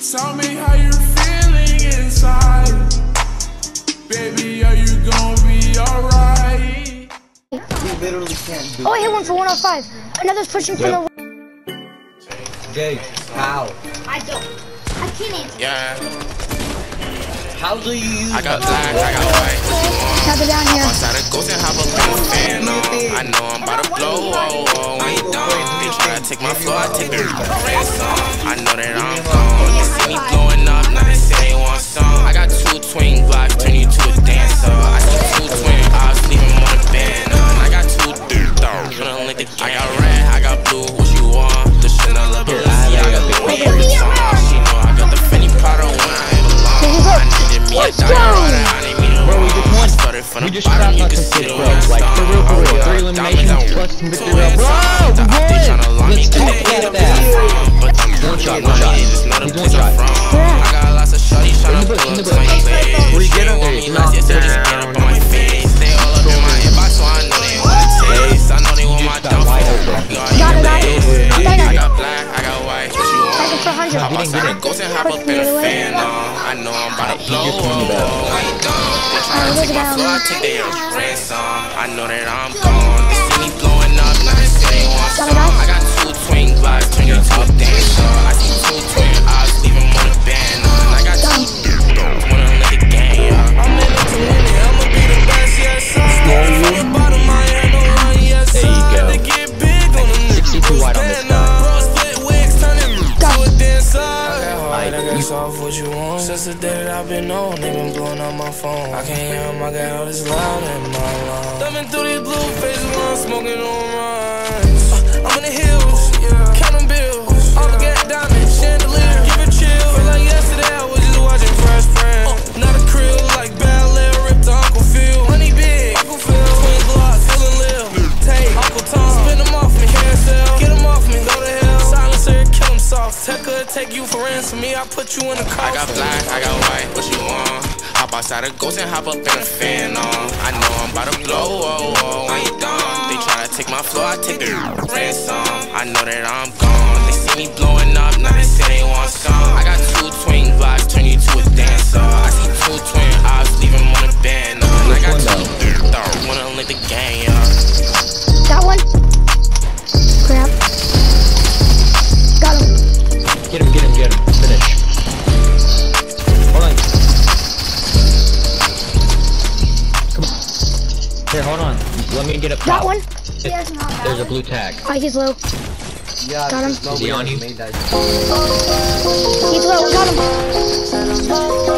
Tell me how you're feeling inside. Baby, are you gonna be alright? We literally can't do Oh, I hit one for 105. Another's pushing for the... Jay, how? I don't. I can't answer. Yeah. How do you use I got black, I got white. Have it down here. Outside of ghost and hop up in the fan on. I know I'm about to blow, when you done. They tryna take my floor, I take their ransom. I know that I'm gone. They see me blowing up, now they say they want some. I got 2 twin blocks, turn you to a dancer. I see 2 twin eyes, leave them on the band. I got 2 dogs, I got red, I got blue, what you want? The Chanel up here, I got the weird song. She know I got the Fendi Prada when I hit along. I needed me a diamond, I need me to Bro, we just won. started from We the just bottom, scrapped you like can a see kid, the bro. west Like, for real, 3 eliminations plus some victory round. Bro, we won! Let's take that. One shot, one shot. He's one shot. I got lots of shorties tryna pull up to my place. Where you get up? They want me like this, so just get up on my face. They all up in my inbox, so I know they wanna taste. I know they want my dumb phone. I got black, I got white, what you want? For 100. Hop outside the ghost and hop up in a fan on. I know I'm about to blow, when you done. They tryna take my floor, I take their ransom. I know that I'm gone. They see me blowing up, now they say they want some. I got 2 twin blocks, turn you to a dancer. I see 2 twin eyes, leave them on the band. I got 2 dogs, wanna let the gang up. I'm in it to win it, I'ma be the best, yes sir. From the bottom, I ain't no run, yes sir. There you go. They get big on them. 62 white on this guy. Bro, split wigs, turn him to a dancer. I That's off what you want. Since the day that I've been on, they been blowing up my phone. I can't hear them, I got all this loud in my lungs. Thumbing through these blue faces while I'm smoking on mine. I'm in the hills, counting bills. All the gas diamonds, chandelier, give it chill. Feel like yesterday I was just watching Fresh Prince. Not a crib like Bel Air, ripped to Uncle Phil. Money big, Uncle Phil. Twin Glocks, feeling live. Take Uncle Tom, spin them off me, carousel. Get them off me, go to hell. Silencer, kill them soft. Take you for ransom, me, I put you in a car. I got black, I got white, what you want? Hop outside the ghost and hop up in a fan on. I know I'm about to blow, when you done. They tryna take my floor, I take their ransom. I know that I'm gone. They see me blowing up, now they say they want some. I got 2 twin blocks, turn you to a dancer. I see 2 twin eyes, leave them on the band. I got 2 dogs, wanna let the gang up. That one. Crap. Got him. Get him, get him, get him. Finish. Hold on. Come on. Here, hold on. Let me get up top. That one. Yes, not that There's a one. blue tag. He's low. Yeah, Got him. there's no Is he way on I you? made that. He's low. Got him.